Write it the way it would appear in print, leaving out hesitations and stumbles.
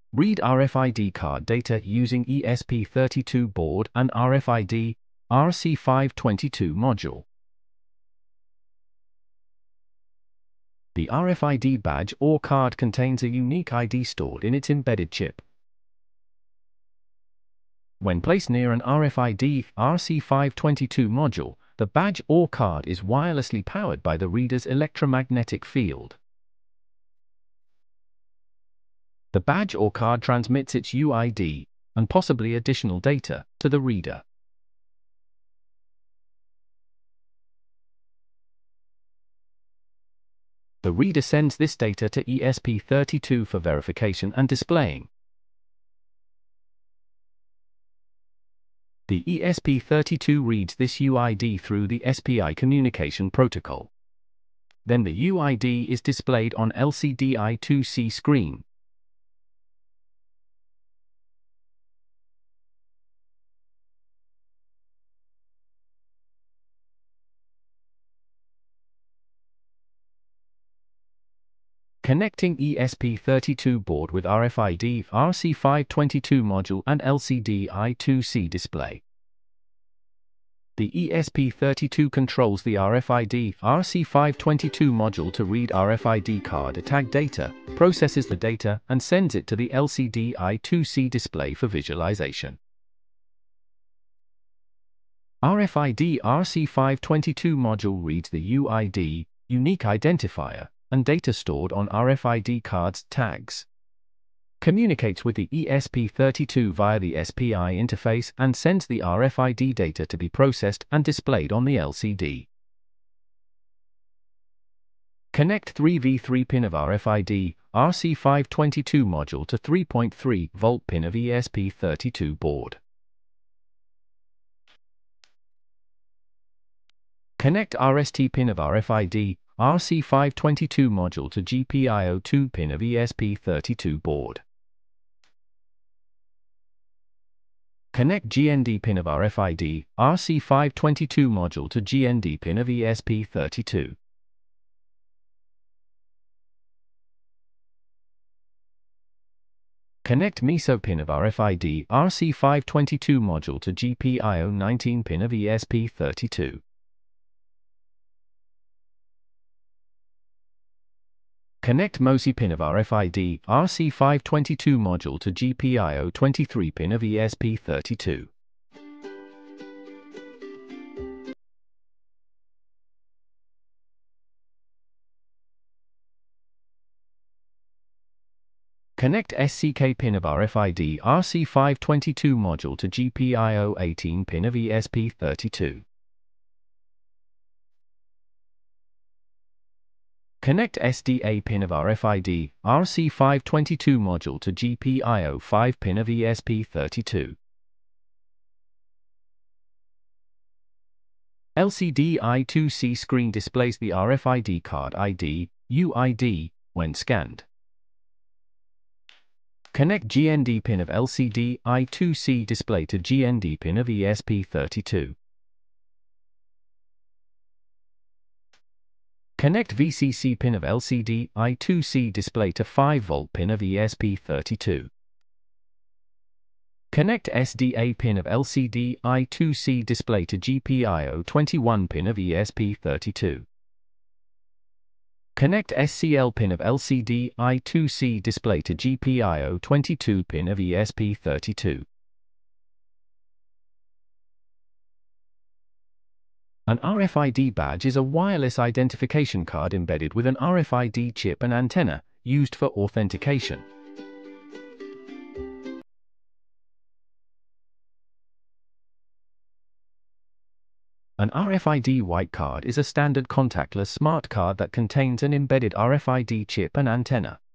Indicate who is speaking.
Speaker 1: Read RFID card data using ESP32 board and RFID RC522 module. The RFID badge or card contains a unique ID stored in its embedded chip. When placed near an RFID RC522 module, the badge or card is wirelessly powered by the reader's electromagnetic field. The badge or card transmits its UID, and possibly additional data, to the reader. The reader sends this data to ESP32 for verification and displaying. The ESP32 reads this UID through the SPI communication protocol. Then the UID is displayed on LCD I2C screen. Connecting ESP32 board with RFID RC522 module and LCD I2C display. The ESP32 controls the RFID RC522 module to read RFID card tag data, processes the data, and sends it to the LCD I2C display for visualization. RFID RC522 module reads the UID, unique identifier, and data stored on RFID cards tags. Communicates with the ESP32 via the SPI interface and sends the RFID data to be processed and displayed on the LCD. Connect 3v3 pin of RFID RC522 module to 3.3 volt pin of ESP32 board. Connect RST pin of RFID RC522 module to GPIO2 pin of ESP32 board. Connect GND pin of RFID RC522 module to GND pin of ESP32. Connect MISO pin of RFID RC522 module to GPIO19 pin of ESP32. Connect MOSI pin of RFID RC522 module to GPIO23 pin of ESP32. Connect SCK pin of RFID RC522 module to GPIO18 pin of ESP32. Connect SDA pin of RFID RC522 module to GPIO5 pin of ESP32. LCD I2C screen displays the RFID card ID, UID, when scanned. Connect GND pin of LCD I2C display to GND pin of ESP32. Connect VCC pin of LCD I2C display to 5 volt pin of ESP32. Connect SDA pin of LCD I2C display to GPIO21 pin of ESP32. Connect SCL pin of LCD I2C display to GPIO22 pin of ESP32. An RFID badge is a wireless identification card embedded with an RFID chip and antenna, used for authentication. An RFID white card is a standard contactless smart card that contains an embedded RFID chip and antenna.